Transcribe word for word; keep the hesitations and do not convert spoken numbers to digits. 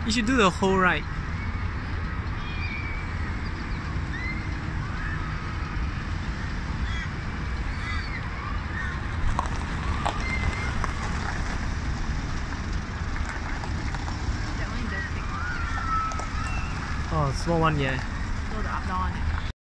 You should do the whole ride. That one is just big. Oh, small one, yeah.